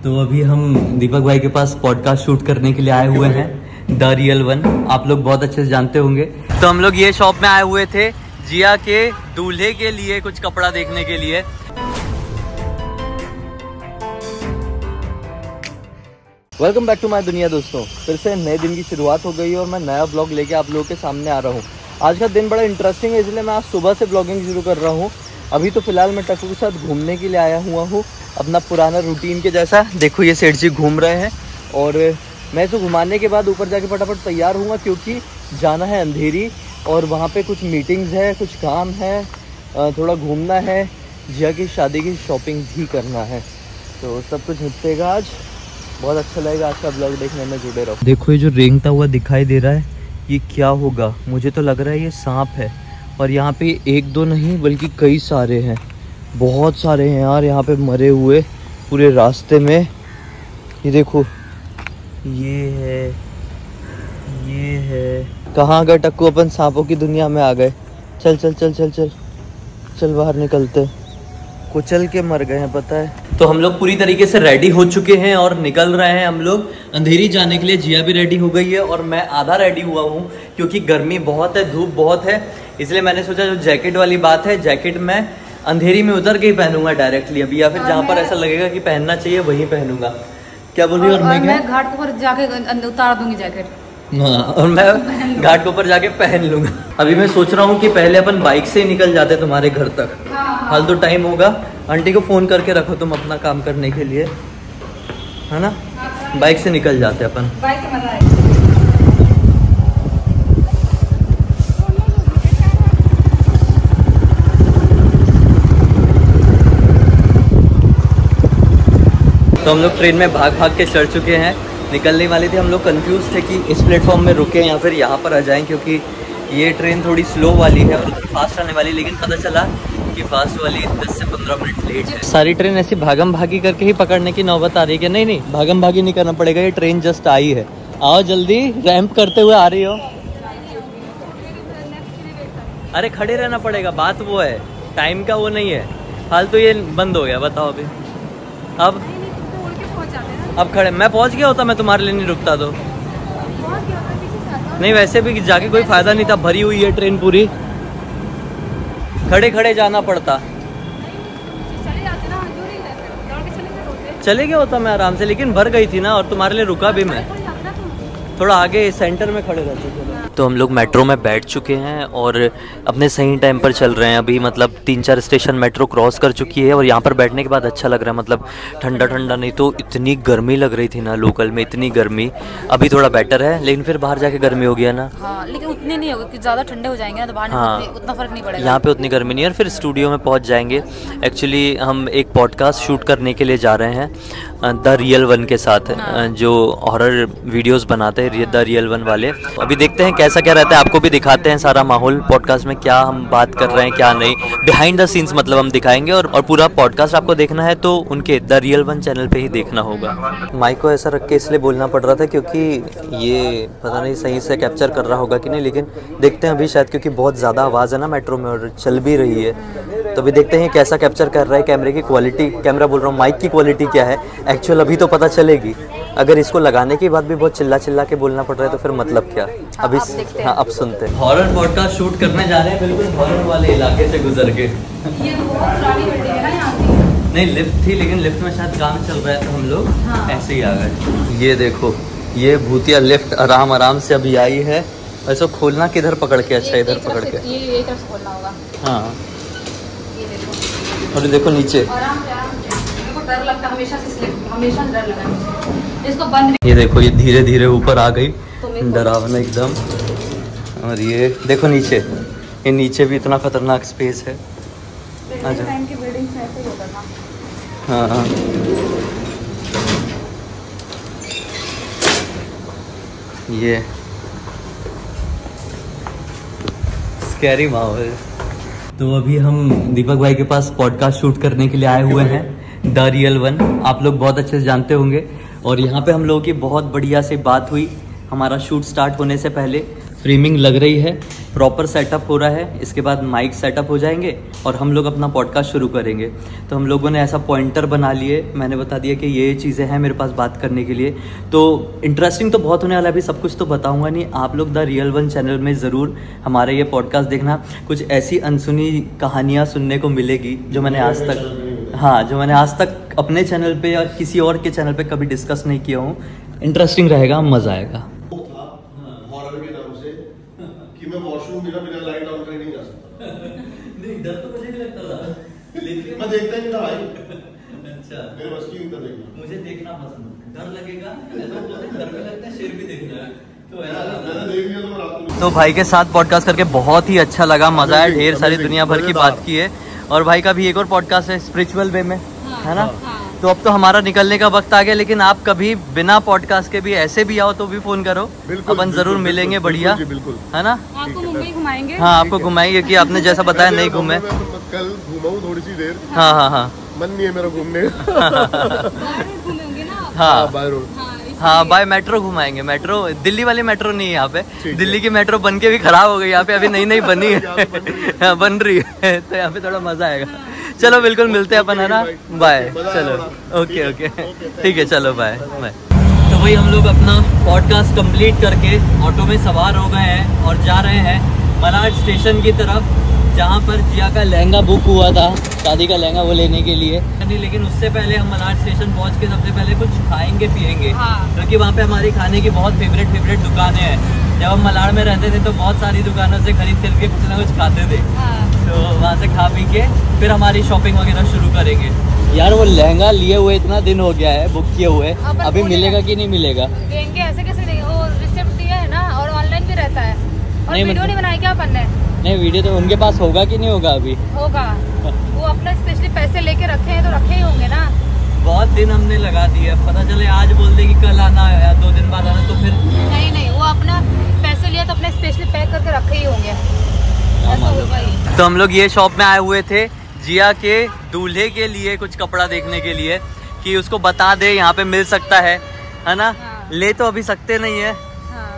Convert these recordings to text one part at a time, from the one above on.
तो अभी हम दीपक भाई के पास पॉडकास्ट शूट करने के लिए आए हुए हैं, द रियल वन। आप लोग बहुत अच्छे से जानते होंगे। तो हम लोग ये शॉप में आए हुए थे जिया के दूल्हे के लिए कुछ कपड़ा देखने के लिए। वेलकम बैक टू माय दुनिया दोस्तों, फिर से नए दिन की शुरुआत हो गई और मैं नया ब्लॉग लेके आप लोगों के सामने आ रहा हूँ। आज का दिन बड़ा इंटरेस्टिंग है, इसलिए मैं आज सुबह से ब्लॉगिंग शुरू कर रहा हूँ। अभी तो फिलहाल मैं टक्कू के साथ घूमने के लिए आया हुआ हूँ, अपना पुराना रूटीन के जैसा। देखो ये सेठ जी घूम रहे हैं और मैं इसको घुमाने के बाद ऊपर जाके फटाफट तैयार हूँ, क्योंकि जाना है अंधेरी और वहाँ पे कुछ मीटिंग्स है, कुछ काम है, थोड़ा घूमना है, जिया की शादी की शॉपिंग भी करना है। तो सब कुछ निपटेगा आज, बहुत अच्छा लगेगा। आज का ब्लॉग देखने में जुड़े रहो। देखो ये जो रेंगता हुआ दिखाई दे रहा है, ये क्या होगा? मुझे तो लग रहा है ये सांप है। और यहाँ पे एक दो नहीं बल्कि कई सारे हैं, बहुत सारे हैं यार यहाँ पे मरे हुए पूरे रास्ते में। ये देखो, ये है। कहाँ गए टक्कू? अपन सांपों की दुनिया में आ गए। चल चल चल चल चल चल बाहर निकलते। कुचल के मर गए हैं पता है। तो हम लोग पूरी तरीके से रेडी हो चुके हैं और निकल रहे हैं हम लोग अंधेरी जाने के लिए। जिया भी रेडी हो गई है और मैं आधा रेडी हुआ हूँ, क्योंकि गर्मी बहुत है, धूप बहुत है। इसलिए मैंने सोचा जो जैकेट वाली बात है, जैकेट मैं अंधेरी में उतर के ही पहनूंगा डायरेक्टली अभी, या फिर जहाँ पर ऐसा लगेगा कि पहनना चाहिए वहीं पहनूंगा। क्या बोल रही हो? और मैं घाट के ऊपर जाके उतार दूंगी जैकेट। हाँ, और मैं घाट के ऊपर जाके पहन लूंगा। अभी मैं सोच रहा हूँ कि पहले अपन बाइक से ही निकल जाते तुम्हारे घर तक। हाल तो टाइम होगा। आंटी को फोन करके रखो तुम अपना काम करने के लिए, है ना? बाइक से निकल जाते अपन। बाइक से मजा आएगा। तो हम लोग ट्रेन में भाग भाग के चढ़ चुके हैं, निकलने वाले थे। हम लोग कंफ्यूज थे कि इस प्लेटफॉर्म में रुकें या फिर यहाँ पर आ जाएं, क्योंकि ये ट्रेन थोड़ी स्लो वाली है और फास्ट आने वाली। लेकिन पता चला कि फास्ट वाली 10 से 15 मिनट लेट है। सारी ट्रेन ऐसी भागम भागी करके ही पकड़ने की नौबत आ रही है। नहीं भागम भागी नहीं करना पड़ेगा, ये ट्रेन जस्ट आई है। आओ जल्दी, रैंप करते हुए आ रही हो। अरे खड़े रहना पड़ेगा, बात वो है, टाइम का वो नहीं है। हाल तो ये बंद हो गया, बताओ अभी। अब खड़े, मैं पहुंच गया होता, मैं तुम्हारे लिए नहीं रुकता तो। नहीं वैसे भी जाके कोई फायदा नहीं था, भरी हुई है ट्रेन पूरी, खड़े खड़े जाना पड़ता। चले गया होता मैं आराम से, लेकिन भर गई थी ना, और तुम्हारे लिए रुका भी मैं। थोड़ा आगे सेंटर में खड़े रहते थे। तो हम लोग मेट्रो में बैठ चुके हैं और अपने सही टाइम पर चल रहे हैं। अभी मतलब 3-4 स्टेशन मेट्रो क्रॉस कर चुकी है और यहाँ पर बैठने के बाद अच्छा लग रहा है। मतलब ठंडा ठंडा, नहीं तो इतनी गर्मी लग रही थी ना लोकल में, इतनी गर्मी। अभी थोड़ा बेटर है, लेकिन फिर बाहर जाके गर्मी हो गया ना। हाँ, लेकिन उतनी नहीं होगी, ज़्यादा ठंडे हो जाएंगे ना तो बाहर। हाँ, उतना फर्क नहीं पड़ेगा। यहाँ पे उतनी गर्मी नहीं है। और फिर स्टूडियो में पहुँच जाएंगे। एक्चुअली हम एक पॉडकास्ट शूट करने के लिए जा रहे हैं द रियल वन के साथ। हाँ। जो हॉरर वीडियोस बनाते हैं द रियल वन वाले। अभी देखते हैं कैसा क्या रहता है, आपको भी दिखाते हैं सारा माहौल पॉडकास्ट में, क्या हम बात कर रहे हैं क्या नहीं, बिहाइंड द सीन्स मतलब हम दिखाएंगे। और पूरा पॉडकास्ट आपको देखना है तो उनके द रियल वन चैनल पे ही देखना होगा। माइक को ऐसा रख के इसलिए बोलना पड़ रहा था क्योंकि ये पता नहीं सही से कैप्चर कर रहा होगा कि नहीं, लेकिन देखते हैं अभी शायद, क्योंकि बहुत ज़्यादा आवाज़ है ना मेट्रो में और चल भी रही है। तो अभी देखते हैं कैसा कैप्चर कर रहा है, कैमरे की क्वालिटी, कैमरा बोल रहा हूँ, माइक की क्वालिटी क्या है एक्चुअल, अभी तो पता चलेगी। अगर इसको लगाने के बाद भी बहुत चिल्ला चिल्ला के बोलना पड़ रहा है तो फिर मतलब क्या। अभी हाँ, अब सुनते हैं। हॉरर पॉडकास्ट शूट करने जा रहे हैं, बिल्कुल हॉरर वाले इलाके से गुजर के। ये बहुत पुरानी बिल्डिंग है ना यहाँ की। नहीं लिफ्ट थी, लेकिन लिफ्ट में शायद काम चल रहा है तो हम लोग ऐसे ही आ गए। ये देखो, ये भूतिया लिफ्ट आराम से अभी आई है। ऐसा खोलना किधर पकड़ के? अच्छा इधर पकड़ के, ये तरफ खोलना होगा। हाँ, और देखो नीचे, डर लगता है हमेशा डर लगा इसको बंद। ये देखो, ये धीरे धीरे ऊपर आ गई, डरावना एकदम। और ये देखो नीचे, ये नीचे भी इतना खतरनाक स्पेस है। हाँ, ये स्कैरी माहौल। तो अभी हम दीपक भाई के पास पॉडकास्ट शूट करने के लिए आए हुए हैं, द रियल वन। आप लोग बहुत अच्छे से जानते होंगे। और यहाँ पे हम लोगों की बहुत बढ़िया से बात हुई हमारा शूट स्टार्ट होने से पहले। फ्रेमिंग लग रही है, प्रॉपर सेटअप हो रहा है, इसके बाद माइक सेटअप हो जाएंगे और हम लोग अपना पॉडकास्ट शुरू करेंगे। तो हम लोगों ने ऐसा पॉइंटर बना लिए, मैंने बता दिया कि ये चीज़ें हैं मेरे पास बात करने के लिए। तो इंटरेस्टिंग तो बहुत होने वाला है, अभी सब कुछ तो बताऊंगा नहीं। आप लोग द रियल वन चैनल में ज़रूर हमारे ये पॉडकास्ट देखना, कुछ ऐसी अनसुनी कहानियाँ सुनने को मिलेगी जो मैंने आज तक अपने चैनल पर या किसी और के चैनल पर कभी डिस्कस नहीं किया हूँ। इंटरेस्टिंग रहेगा, मज़ा आएगा। मैं वॉशरूम बिना लाइट ऑन करके नहीं जा सकता। नहीं, डर तो मुझे नहीं लगता था, लेकिन मैं देखता ही नहीं था भाई। अच्छा, मेरे बस की उनका देखना, मुझे देखना पसंद है। डर लगेगा, डर भी लगता है, शेर भी देखना है तो मैंने देख लिया तो मैं रात को। तो भाई के साथ पॉडकास्ट करके बहुत ही अच्छा लगा, मजा आया, ढेर सारी दुनिया भर की बात की है। और भाई का भी एक और पॉडकास्ट है स्पिरिचुअल वे में, है ना? तो अब तो हमारा निकलने का वक्त आ गया, लेकिन आप कभी बिना पॉडकास्ट के भी ऐसे भी आओ तो भी फोन करो, अपन जरूर मिलेंगे। बढ़िया, है ना? आपको मुंबई घुमाएंगे। हाँ, आपको घुमाएंगे कि आपने जैसा बताया नहीं घूमे। कल घूमा थोड़ी सी देर। हाँ, मन नहीं है मेरा घूमने। हाँ, बाय मेट्रो घुमाएंगे। मेट्रो, दिल्ली वाली मेट्रो नहीं है यहाँ पे, दिल्ली की मेट्रो बन के भी खराब हो गई, यहाँ पे अभी नई बनी है, बन रही है, तो यहाँ पे थोड़ा मजा आएगा। चलो बिल्कुल मिलते हैं अपन, है ना? बाय। चलो, ओके, ठीक है, चलो बाय। तो वही हम लोग अपना पॉडकास्ट कंप्लीट करके ऑटो में सवार हो गए हैं और जा रहे हैं मलाड स्टेशन की तरफ, जहाँ पर जिया का लहंगा बुक हुआ था, शादी का लहंगा, वो लेने के लिए। लेकिन उससे पहले हम मलाड स्टेशन पहुँच के सबसे पहले कुछ खाएंगे पियेंगे, क्योंकि वहाँ पे हमारी खाने की बहुत फेवरेट दुकानें हैं। जब हम मलाड में रहते थे तो बहुत सारी दुकानों से खरीद के कुछ ना कुछ खाते थे, तो वहाँ से खा पी के फिर हमारी शॉपिंग वगैरह शुरू करेंगे। यार वो लहंगा लिए हुए इतना दिन हो गया है, बुक किए हुए, अभी मिलेगा कि नहीं मिलेगा? देंगे, ऐसे कैसे देंगे? वो रिसिप्ट दिया है ना, और ऑनलाइन भी रहता है। और वीडियो नहीं बनाई क्या अपन ने? नहीं, वीडियो तो उनके पास होगा कि नहीं होगा? अभी होगा, वो अपने स्पेशली पैसे लेके रखे हैं तो रखे ही होंगे ना। बहुत दिन हमने लगा दिए, पता चले आज बोल दे कि कल आना है या 2 दिन बाद आना, तो फिर नहीं, वो अपना पैसे लिया तो अपने स्पेशली पैक करके रखे ही होंगे। तो हम लोग ये शॉप में आए हुए थे जिया के दूल्हे के लिए कुछ कपड़ा देखने के लिए, कि उसको बता दे यहाँ पे मिल सकता है ना? हाँ। ले तो अभी सकते नहीं है, हाँ।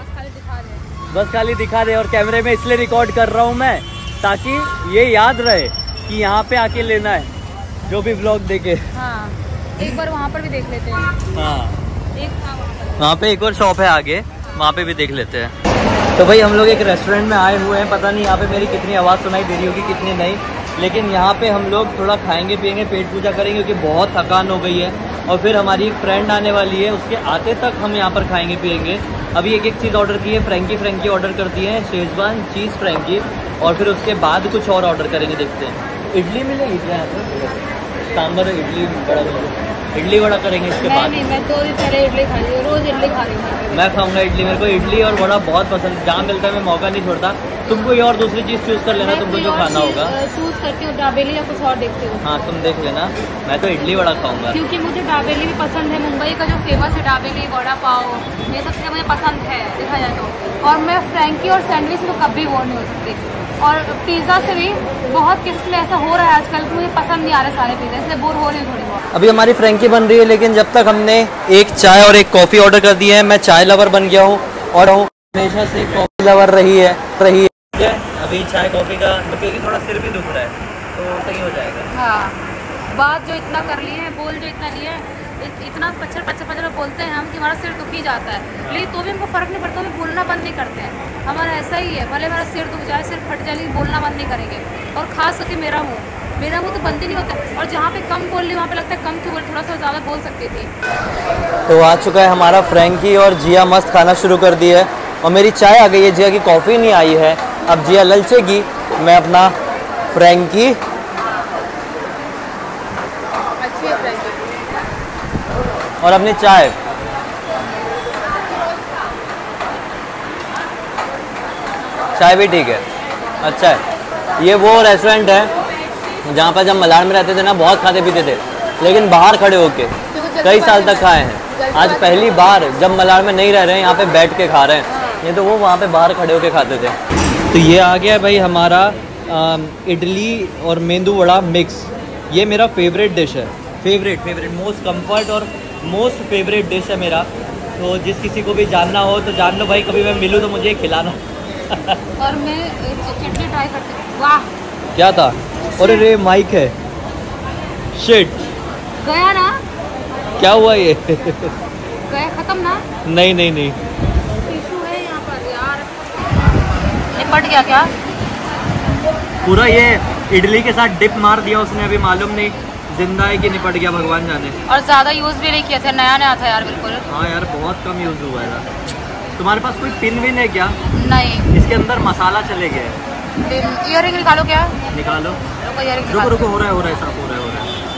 बस खाली दिखा दे। और कैमरे में इसलिए रिकॉर्ड कर रहा हूँ मैं, ताकि ये याद रहे कि यहाँ पे आके लेना है, जो भी व्लॉग देखे। हाँ, एक बार वहाँ पर भी देख लेते हैं। हाँ, वहाँ पे एक और शॉप है आगे, वहाँ पे भी देख लेते हैं। तो भाई हम लोग एक रेस्टोरेंट में आए हुए हैं, पता नहीं यहाँ पे मेरी कितनी आवाज़ सुनाई दे रही होगी, कितनी नहीं, लेकिन यहाँ पे हम लोग थोड़ा खाएंगे पियेंगे, पेट पूजा करेंगे, क्योंकि बहुत थकान हो गई है। और फिर हमारी एक फ्रेंड आने वाली है, उसके आते तक हम यहाँ पर खाएंगे पियेंगे। अभी एक चीज़ ऑर्डर की है, फ्रेंकी ऑर्डर कर दी है, शेजवान चीज़ फ्रेंकी, और फिर उसके बाद कुछ और ऑर्डर करेंगे, देखते हैं। इडली मिलेगी क्या यहाँ पर? सांभर, इडली बड़ा मिलेगा, इडली वड़ा करेंगे इसके बाद। नहीं, मैं 2 दिन पहले इडली खा रही हूँ, रोज इडली खा रही हूँ। मैं खाऊंगा इडली, मेरे को इडली और वड़ा बहुत पसंद, जहाँ मिलता है मैं मौका नहीं छोड़ता। तुम कोई और दूसरी चीज़ चूज़ कर लेना, तुमको जो खाना होगा। चूज़ करती हूँ, दाबेली या कुछ और देखती हूँ। हाँ, तुम देख लेना, मैं तो इडली वड़ा खाऊंगा, क्योंकि मुझे दाबेली भी पसंद है। मुंबई का जो फेमस है दाबेली, वड़ा पाव, ये सब चीज़ें मुझे पसंद है देखा जाए तो। और मैं फ्रेंकी और सैंडविच में कभी बोर नहीं हो सकती। और पिज़्ज़ा से भी बहुत केसेस में ऐसा हो रहा है आजकल कि मुझे पसंद नहीं आ रहे सारे पिज़्ज़ा, इसलिए बोर हो रही हूँ थोड़ी बहुत। अभी हमारी फ्रेंकी बन रही है, लेकिन जब तक हमने एक चाय और एक कॉफ़ी ऑर्डर कर दी है, मैं चाय लवर बन गया हूँ और हमेशा से कॉफ़ी लवर रही है। अभी चाय कॉफ़ी का, क्योंकि थोड़ा सिर भी दुख रहा है, तो सही हो जाएगा। हाँ, बात जो इतना कर लिए हैं, बोल जो इतना लिए हैं, इतना पचर बोलते हैं हम कि हमारा सिर दुख ही जाता है। लेकिन तो भी हमको फ़र्क नहीं पड़ता, हम बोलना बंद नहीं करते हैं। हमारा ऐसा ही है, भले हमारा सिर दुख जाए, सिर फट जाए, लेकिन बोलना बंद नहीं करेंगे। और खास करके मेरा मुँह तो बंद ही नहीं होता। और जहाँ पे कम बोल रही वहाँ पे लगता है कम क्यों बोल, थोड़ा सा ज़्यादा बोल सकती थी। तो आ चुका है हमारा फ्रेंकी, और जिया मस्त खाना शुरू कर दी है, और मेरी चाय आ गई है, जिया की कॉफ़ी नहीं आई है। अब जिया ललचेगी, मैं अपना फ्रेंकी, अच्छी है फ्रेंकी, और अपनी चाय। चाय भी ठीक है, अच्छा है। ये वो रेस्टोरेंट है जहाँ पर जब मलाड में रहते थे ना, बहुत खाते पीते थे, लेकिन बाहर खड़े होके कई साल तक खाए हैं। आज पहली बार जब मलाड में नहीं रह रहे हैं, यहाँ पे बैठ के खा रहे हैं। ये तो वो वहाँ पे बाहर खड़े होके खाते थे। तो ये आ गया भाई हमारा इडली और मेंदू वड़ा मिक्स। ये मेरा फेवरेट डिश है, फेवरेट मोस्ट कंफर्ट और मोस्ट फेवरेट डिश है मेरा। हो, जिस किसी को भी जानना हो तो जान लो भाई, कभी मैं मिलूँ तो मुझे खिलाना। और मैं चटनी ट्राई करती हूँ। वाह क्या था? अरे रे माइक है, शिट गया ना, क्या हुआ ये? गया खत्म ना? नहीं नहीं नहीं, टिश्यू है यहाँ पर यार। निपट गया क्या? पूरा ये इडली के साथ डिप मार दिया उसने, अभी मालूम नहीं जिंदा है कि निपट गया, भगवान जाने। और ज़्यादा यूज़ भी नहीं किया था, नया नया था यार बिल्कुल। हाँ यार बहुत कम यूज़ हुआ है। तुम्हारे पास कोई पिन विन है क्या? नहीं, इसके अंदर मसाला चले गया है। इयर रिंग निकालो क्या? निकालो, रुको इयररिंग रुको रुको, हो रहा है साफ हो रहा है।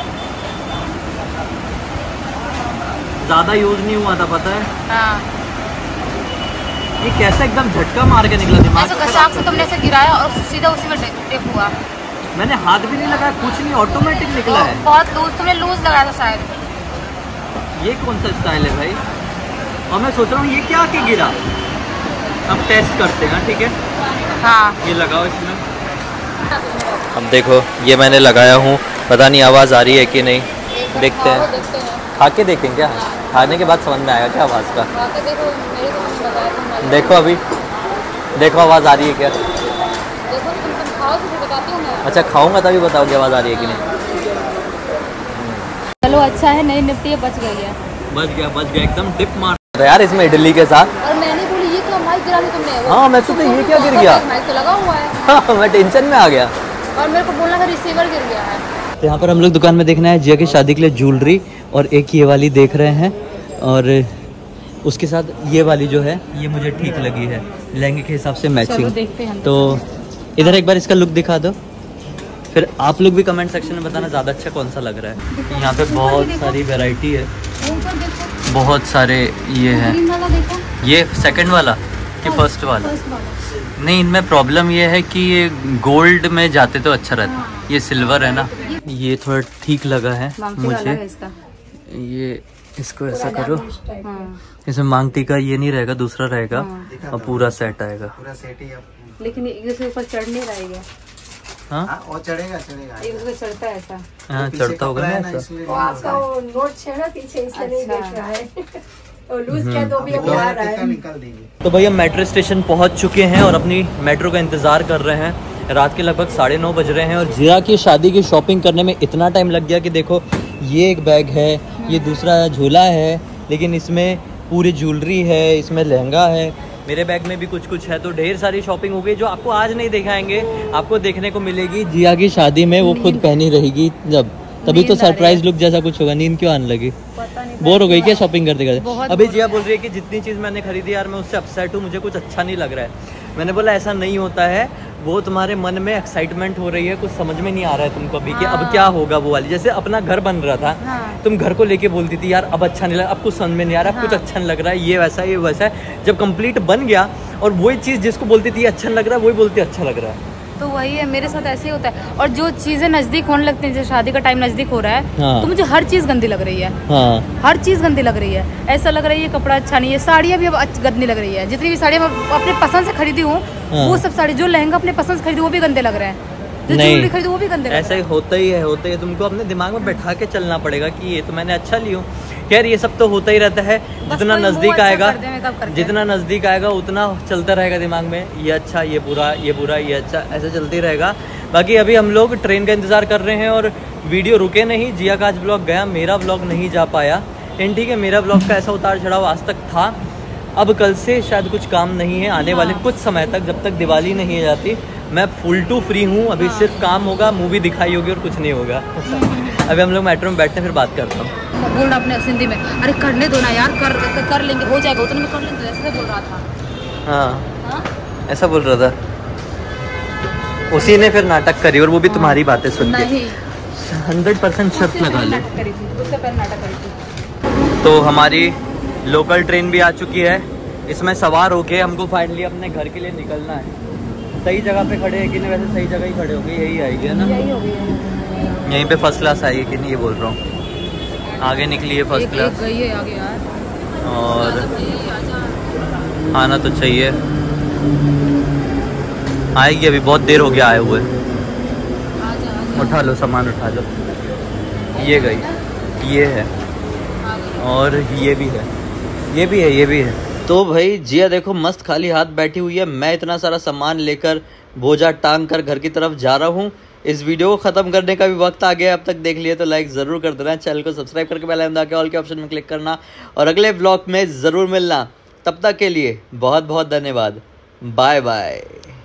ज़्यादा यूज़ नहीं हुआ था पता है। हाँ, ये कैसे एकदम झटका मार के निकला दिमाग ऐसे गसाक से तुमने ऐसे गिराया और सीधा उसी में डिप हुआ। मैंने हाथ भी नहीं लगाया, कुछ नहीं, ऑटोमेटिक निकला है। बहुत लूज, तुमने लूज लगाया था शायद। ये कौन सा स्टाइल है भाई? और मैं सोच रहा हूँ ये क्या आके गिरा। अब टेस्ट करते हैं, ठीक है? हाँ, ये लगाओ इसमें। अब देखो ये मैंने लगाया हूँ, पता नहीं आवाज़ आ रही है कि नहीं, देखते हैं। खा के देखें क्या? खाने के बाद समझ में आएगा क्या आवाज़ का। देखो अभी, देखो आवाज़ आ रही है क्या? अच्छा खाऊंगा तभी बताओगे आवाज़ आ रही है कि नहीं। चलो अच्छा है, नहीं निपटी है, बच गई है। बच गया एकदम डिप मार यार इसमें इडली के साथ। और मैंने बोली ये क्या माइक गिरा दी तुमने? हाँ मैं सोचा ये क्या गिर गया, माइक तो लगा हुआ है। हाँ मैं टेंशन में आ गया और मेरे को बोलना था रिसीवर गिर गया है। तो यहाँ पर हम लोग दुकान में देखना है जिया की शादी के लिए ज्वेलरी, और एक ये वाली देख रहे हैं, और उसके साथ ये वाली जो है ये मुझे ठीक लगी है लहंगे के हिसाब से मैचिंग। देखते हैं। तो इधर एक बार इसका लुक दिखा दो, फिर आप लोग भी कमेंट सेक्शन में बताना ज़्यादा अच्छा कौन सा लग रहा है। यहाँ पे बहुत सारी वैरायटी है, बहुत सारे ये है। ये सेकंड वाला कि फर्स्ट वाला? नहीं, इनमें प्रॉब्लम ये है कि ये गोल्ड में जाते तो अच्छा रहता, ये सिल्वर है ना। ये थोड़ा ठीक लगा है मुझे, ये इसको ऐसा करो, इसमें मांग टीका ये नहीं रहेगा, दूसरा रहेगा और पूरा सेट आएगा। लेकिन इसके ऊपर चढ़ नहीं रहेगा। हाँ और चढ़ेगा चढ़ता है ऐसा। हाँ चढ़ता होगा ना ऐसा। वो आपका वो नोट छेड़ा पीछे इसलिए नहीं देख रहा है। और लूज किया तो भी अभी आ रहा है। निकाल देंगे। तो भाई हम मेट्रो स्टेशन पहुंच चुके हैं और अपनी मेट्रो का इंतज़ार कर रहे हैं। रात के लगभग 9:30 बज रहे हैं और जिया की शादी की शॉपिंग करने में इतना टाइम लग गया कि देखो ये एक बैग है, ये दूसरा झोला है, लेकिन इसमें पूरी ज्वेलरी है, इसमें लहंगा है, मेरे बैग में भी कुछ कुछ है। तो ढेर सारी शॉपिंग हो गई जो आपको आज नहीं दिखाएंगे, आपको देखने को मिलेगी जिया की शादी में, वो खुद पहनी रहेगी जब, तभी तो सरप्राइज लुक जैसा कुछ होगा। नींद क्यों आने लगी? बोर हो गई क्या शॉपिंग करते करते? अभी जिया बोल रही है कि जितनी चीज़ मैंने खरीदी यार मैं उससे अपसेट हूँ, मुझे कुछ अच्छा नहीं लग रहा है। मैंने बोला ऐसा नहीं होता है, वो तुम्हारे मन में एक्साइटमेंट हो रही है, कुछ समझ में नहीं आ रहा है तुमको अभी कि अब क्या होगा वो वाली। जैसे अपना घर बन रहा था, तुम घर को लेके बोलती थी यार अब अच्छा नहीं लगा, अब कुछ समझ में नहीं आ रहा, अब कुछ अच्छा नहीं लग रहा है, ये वैसा है। जब कंप्लीट बन गया और वही चीज़ जिसको बोलती थी अच्छा नहीं लग रहा है, वही बोलती अच्छा लग रहा है। तो वही है, मेरे साथ ऐसे ही होता है। और जो चीजें नजदीक होने लगती हैं, जैसे शादी का टाइम नजदीक हो रहा है, हाँ। तो मुझे हर चीज गंदी लग रही है। हाँ। हर चीज गंदी लग रही है, ऐसा लग रहा है ये कपड़ा अच्छा नहीं है। साड़ियाँ भी अब गंदी लग रही है, जितनी भी साड़ियाँ मैं अपने पसंद से खरीदी हूँ, हाँ। वो सब साड़ी, जो लहंगा अपने पसंद से खरीदी वो भी गंदे लग रहे हैं, जो ज्वेलरी खरीदी वो भी गंदे लग रहे हैं। ऐसा ही होता ही है। तुमको अपने दिमाग में बैठा के चलना पड़ेगा कि ये तो मैंने अच्छा ली हूँ। खैर ये सब तो होता ही रहता है, जितना नज़दीक आएगा, जितना नज़दीक आएगा उतना चलता रहेगा दिमाग में, ये अच्छा, ये बुरा, ये बुरा, ये अच्छा, ऐसा चलते ही रहेगा। बाकी अभी हम लोग ट्रेन का इंतज़ार कर रहे हैं और वीडियो रुके नहीं। जिया का आज ब्लॉग गया, मेरा ब्लॉग नहीं जा पाया। लेकिन ठीक है, मेरा ब्लॉग का ऐसा उतार चढ़ाव आज तक था। अब कल से शायद कुछ काम नहीं है, आने वाले कुछ समय तक, जब तक दिवाली नहीं आ जाती, मैं फुल टू फ्री हूँ। अभी सिर्फ काम होगा, मूवी दिखाई होगी और कुछ नहीं होगा। अभी हम लोग मेट्रो में बैठते हैं, फिर बात करता हूँ। बोल रहा अपने सिंधी में, अरे करने दो ना यार, कर लेंगे, हो जाएगा, उतने में कर लेंगे, ऐसे बोल रहा था। हाँ ऐसा बोल रहा था, उसी ने फिर नाटक करी, और वो भी तुम्हारी बातें सुन के। 100% शर्त लगा ले। तो हमारी लोकल ट्रेन भी आ चुकी है, इसमें सवार होके हमको फाइनली अपने घर के लिए निकलना है। सही जगह पे खड़े हैं कि नहीं? वैसे सही जगह ही खड़े हो गए, यही आएगी है ना? यहीं पे फर्स्ट क्लास आई है कि नहीं ये बोल रहा हूँ। आगे निकली है फर्स्ट क्लास गई है आगे यार, और आना तो चाहिए, आएगी, अभी बहुत देर हो गया आए हुए। उठा लो सामान, उठा लो। ये गई, ये है और ये भी है। ये भी है, ये भी है। तो भाई जिया देखो मस्त खाली हाथ बैठी हुई है, मैं इतना सारा सामान लेकर बोझा टांग कर घर की तरफ जा रहा हूँ। इस वीडियो को ख़त्म करने का भी वक्त आ गया है। अब तक देख लिया तो लाइक ज़रूर कर देना, चैनल को सब्सक्राइब करके बेल आइकन दबा के ऑल के ऑप्शन में क्लिक करना और अगले व्लॉग में ज़रूर मिलना। तब तक के लिए बहुत बहुत धन्यवाद। Bye bye.